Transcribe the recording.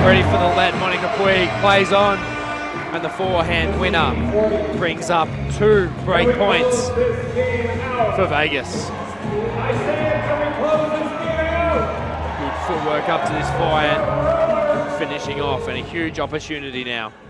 ready for the let. Monica Puig plays on, and the forehand winner brings up 2 break points for Vegas. Good footwork up to this forehand, finishing off, and a huge opportunity now.